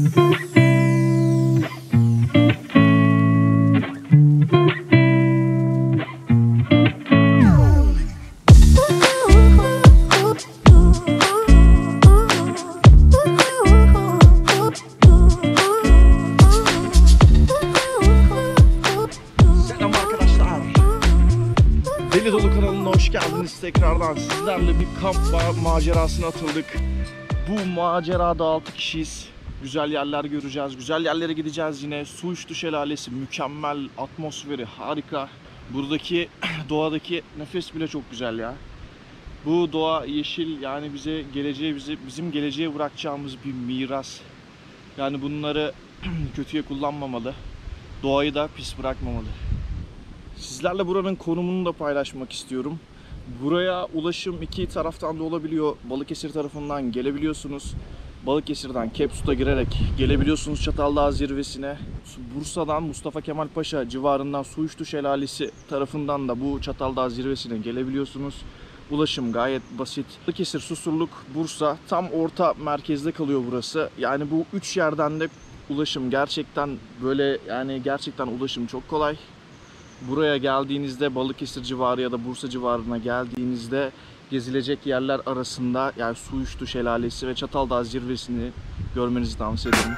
Deli Dolu kanalına hoş geldiniz tekrardan. Sizlerle bir kamp macerasına atıldık. Bu macerada 6 kişiyiz. Güzel yerler göreceğiz, güzel yerlere gideceğiz yine. Suuçtu Şelalesi mükemmel, atmosferi harika. Buradaki doğadaki nefes bile çok güzel ya. Bu doğa yeşil, yani bizim geleceğe bırakacağımız bir miras. Yani bunları kötüye kullanmamalı. Doğayı da pis bırakmamalı. Sizlerle buranın konumunu da paylaşmak istiyorum. Buraya ulaşım iki taraftan da olabiliyor. Balıkesir tarafından gelebiliyorsunuz. Balıkesir'den Kepsut'a girerek gelebiliyorsunuz Çataldağ zirvesine. Bursa'dan Mustafa Kemal Paşa civarından Suuçtu Şelalesi tarafından da bu Çataldağ zirvesine gelebiliyorsunuz. Ulaşım gayet basit. Balıkesir, Susurluk, Bursa tam orta merkezde kalıyor burası. Yani bu üç yerden de ulaşım gerçekten gerçekten ulaşım çok kolay. Buraya geldiğinizde Balıkesir civarı ya da Bursa civarına geldiğinizde gezilecek yerler arasında yani Suuçtu Şelalesi ve Çataldağ zirvesini görmenizi tavsiye ederim.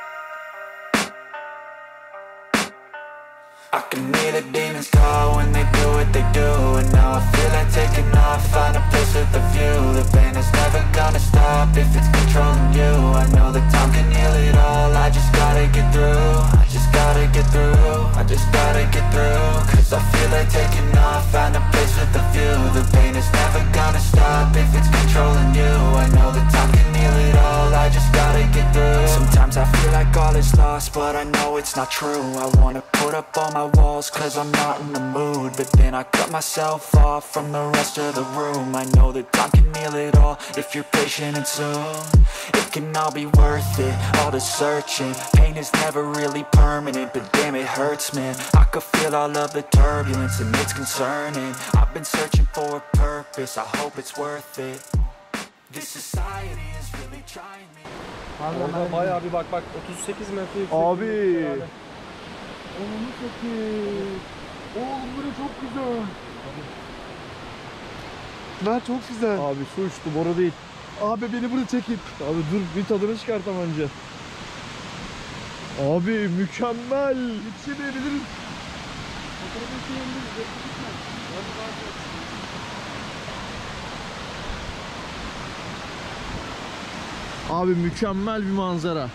I can hear the demons call when they do what they do. And now I feel like taking off, find a place with a view. The pain is never gonna stop if it's controlling you. I know that time can heal it all, I just gotta get through. I just gotta get through, I just gotta get through. Cause I feel like taking off, find a place with a view. The pain is never gonna stop if it's controlling you. I know that time can heal it all, I just gotta get through. Sometimes I feel like all is lost, but I know it's not true. I wanna put up all my walls cause I'm not in the mood. But then I cut myself off from the rest of the room. I know that time can heal it all if you're patient and soon. It can all be worth it, all the searching. Pain is never really permanent, but damn it hurts, man. I could feel all of the turbulence and it's concerning. I've been searching for a purpose, I hope it's worth it. This society is really trying me. Orada bayağı bir bak 38 metre yüksek. Abi. Onu satayım. Oğlum burası çok güzel. Ben çok güzel. Abi su uçtu, boru değil. Abi beni burada çekin. Abi dur bir tadını çıkartam önce. Abi mükemmel. Yetişemeyebiliriz. Abi mükemmel bir manzara.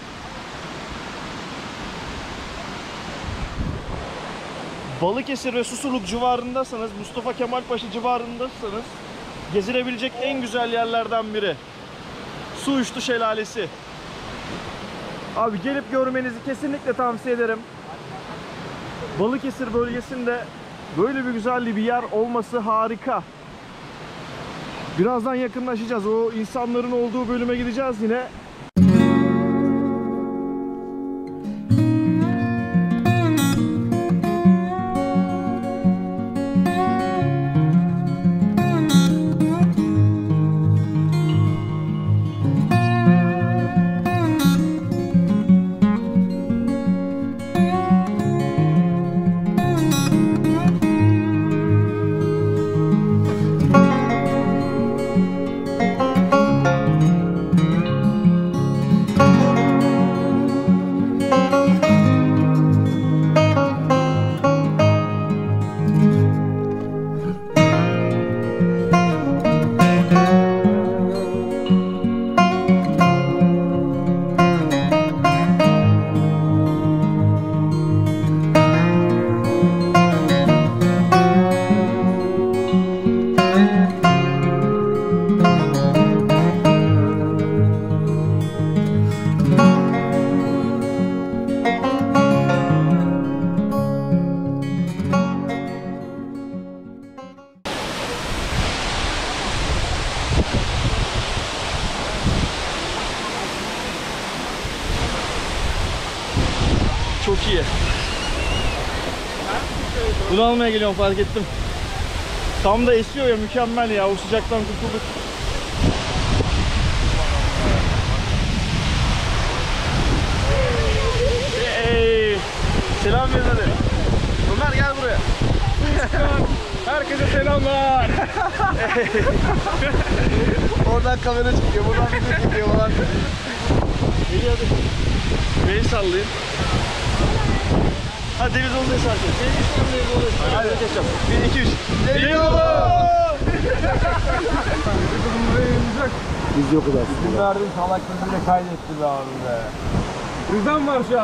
Balıkesir ve Susurluk civarındaysanız, Mustafa Kemal Paşa civarındaysanız gezilebilecek en güzel yerlerden biri. Suuçtu Şelalesi. Abi gelip görmenizi kesinlikle tavsiye ederim. Balıkesir bölgesinde böyle bir güzel bir yer olması harika. Birazdan yakınlaşacağız. O insanların olduğu bölüme gideceğiz yine. Çok iyi. Bunu almaya geliyorum, fark ettim. Tam da esiyor ya, mükemmel ya, o sıcaktan kurtulduk. Herkese selamlar. Oradan kamera çekiyor, buradan video çekiyor falan. İyi hadi. Beni sallayın. Hadi deniz oldu esasın. Senin için deniz oldu esasın. Hadi geçeceğim. 1, 2, 3. Deniz oldu! Biz yokuz aslında. Verdim salak bile kaydetti be abi be. Rızam var şu an.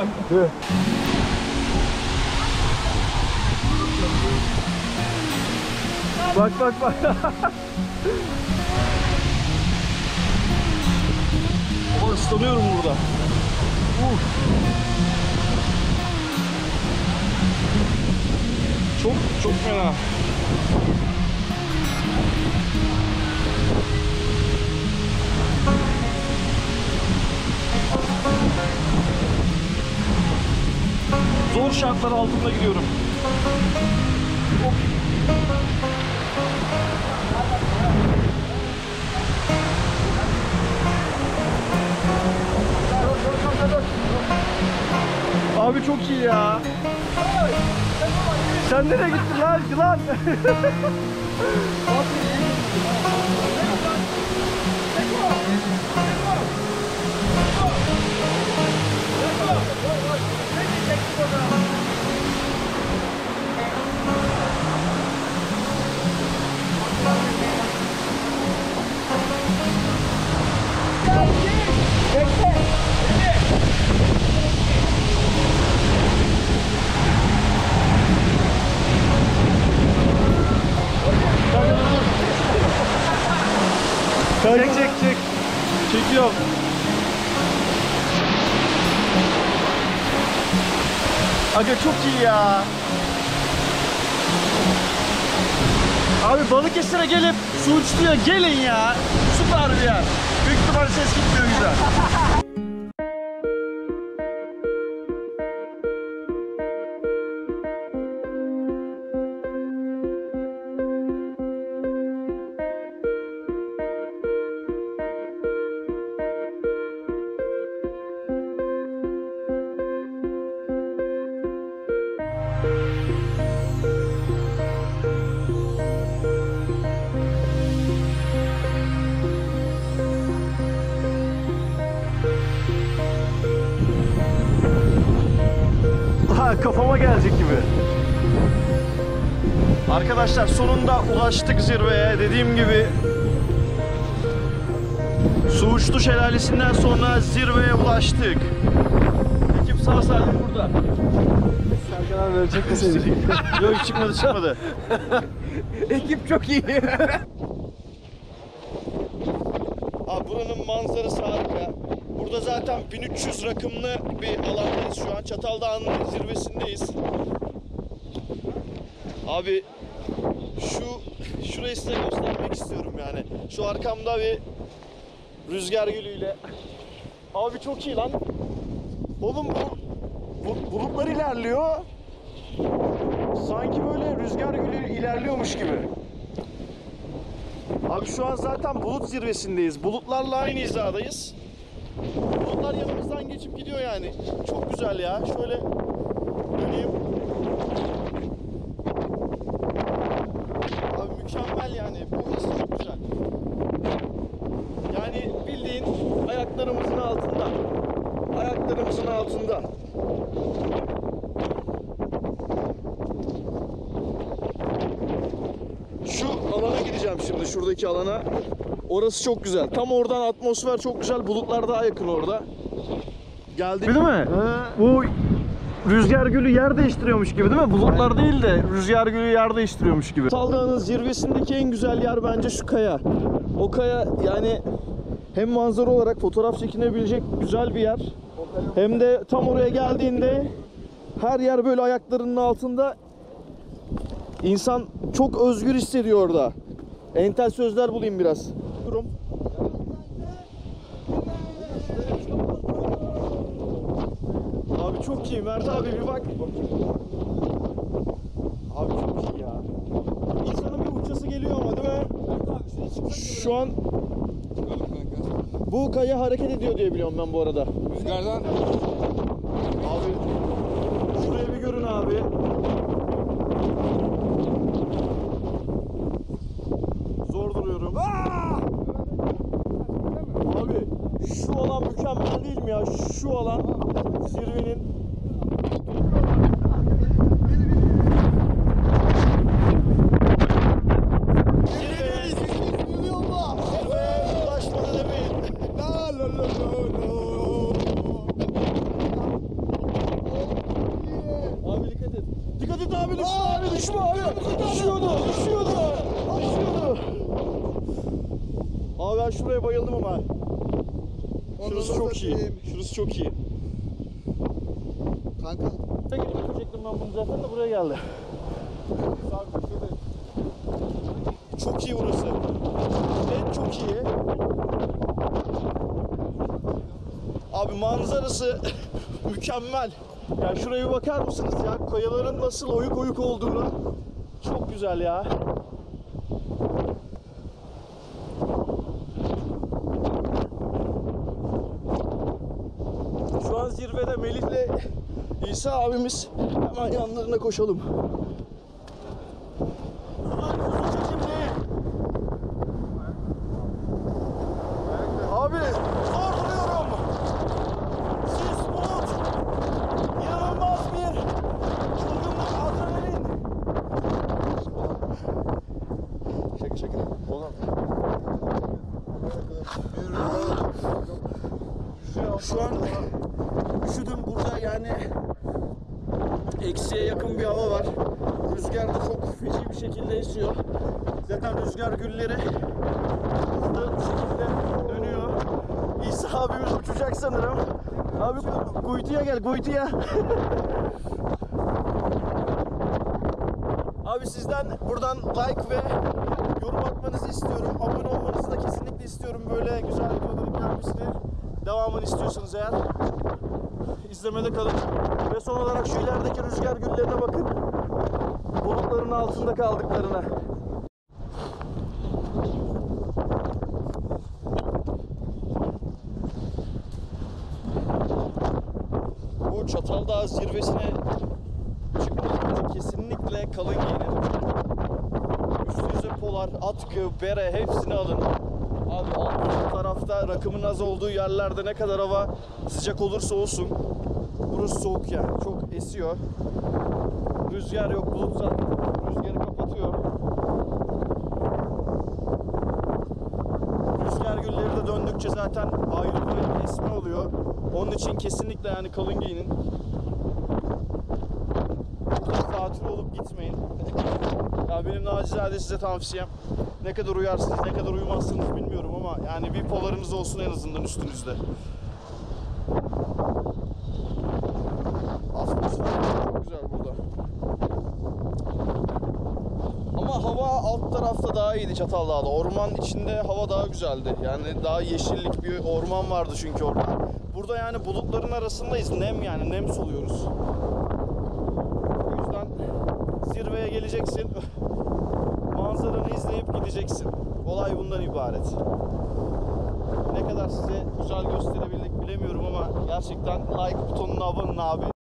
Bak bak bak. Ama ıslanıyorum burada. Çok çok fena. Zor şartlar altında gidiyorum. Abi çok iyi ya. Sen nereye gittin lan? Yılan. Çek. Çekiyorum. Aga çok iyi ya. Abi Balıkesir'e gelip su uçtuya gelin ya. Süper bir yer. Büyük ihtimalle ses gitmiyor güzel. Kafama gelecek gibi. Arkadaşlar sonunda ulaştık zirveye. Dediğim gibi Suuçlu Şelalesi'nden sonra zirveye ulaştık. Ekip sağ salim burada. Serkan abi böyle çekmeseydik. Yok çıkmadı. Ekip çok iyi. Abi buranın manzarası harika. Burada zaten 1300 rakımlı bir alandayız şu an. Çataldağ'ın zirvesindeyiz. Abi şurayı size göstermek istiyorum yani. Şu arkamda bir rüzgar gülüyle. Abi çok iyi lan. Oğlum bu bulutlar ilerliyor. Sanki böyle rüzgar gülü ilerliyormuş gibi. Abi şu an zaten bulut zirvesindeyiz. Bulutlarla aynı hizadayız. Bulutlar yanımızdan geçip gidiyor yani. Çok güzel ya. Şöyle döneyim. Abi mükemmel yani. Bu his çok güzel. Yani bildiğin ayaklarımızın altında. Ayaklarımızın altında. Şu alana gideceğim şimdi. Şuradaki alana. Orası çok güzel. Tam oradan atmosfer çok güzel. Bulutlar daha yakın orada. Geldik. Değil mi? Bu rüzgar gülü yer değiştiriyormuş gibi değil mi? Bulutlar değil de rüzgar gülü yer değiştiriyormuş gibi. Çataldağ'ın zirvesindeki en güzel yer bence şu kaya. O kaya yani hem manzara olarak fotoğraf çekinebilecek güzel bir yer. Hem de tam oraya geldiğinde her yer böyle ayaklarının altında. İnsan çok özgür hissediyor orada. Entel sözler bulayım biraz. Abi çok iyi Mert abi bir bak. Abi çok iyi ya. İnsanın bir uçası geliyor ama değil mi? Şu an bu kaya hareket ediyor diye biliyorum ben bu arada. Rüzgardan. Abi şuraya bir görün abi. Zor duruyorum. Abi şu alan mükemmel değil mi ya? Şu alan zirvenin. Zirveye ulaşmadı demeyin. Abi dikkat et. Dikkat et abi, düşme abi, düşme abi. Düşüyordu. Abi ben şuraya bayıldım ama. Şurası çok iyi. Şurası çok iyi. Kanka. Buraya gelip götürecektim ben bunu zaten de buraya geldi. Çok iyi burası. Evet, çok iyi. Abi manzarası mükemmel. Ya şuraya bir bakar mısınız ya? Kayaların nasıl oyuk oyuk olduğunu. Çok güzel ya. Şu an zirvede Melih'le İsa abimiz, hemen yanlarına koşalım. Abi zor duruyorum. Sis, bulut. İnanılmaz bir çılgınlık, adrenalin. Şaka. Oğlum. Şu an üşüdüm burada, yani eksiye yakın bir hava var. Rüzgar da çok feci bir şekilde esiyor. Zaten rüzgar gülleri burada bu şekilde dönüyor. İsa abimiz uçacak sanırım. Abi kuytuya gel, kuytuya. Abi sizden buradan like ve yorum atmanızı istiyorum. Abone olmanızı da kesinlikle istiyorum. Böyle güzel videoların gelmesini, devamını istiyorsanız eğer. İzlemede kalın. Ve son olarak şu ilerideki rüzgar güllerine bakın. Bulutların altında kaldıklarına. Bu Çataldağ zirvesine çıkmadan önce kesinlikle kalın giyinin. Üstünüze polar, atkı, bere hepsini alın. Abi alt tarafta rakımın az olduğu yerlerde ne kadar hava sıcak olursa olsun, burası soğuk yani. Çok esiyor. Rüzgar yok, bulut zaten rüzgarı kapatıyor. Rüzgar gülleri de döndükçe zaten ayrı bir esme oluyor. Onun için kesinlikle yani kalın giyinin. Tatil olup gitmeyin. Ya benim nacizane size tavsiyem. Ne kadar uyarsınız, ne kadar uyumazsınız bilmiyorum ama yani bir polarınız olsun en azından üstünüzde. Atmosfer çok güzel burada. Ama hava alt tarafta daha iyiydi Çataldağ'da. Orman içinde hava daha güzeldi. Yani daha yeşillik bir orman vardı çünkü orada. Burada yani bulutların arasındayız. Nem, yani nem soluyoruz. O yüzden zirveye geleceksin. Manzaranı izleyip gideceksin. Olay bundan ibaret. Ne kadar size güzel gösterebildik bilemiyorum ama gerçekten like butonuna abone abi.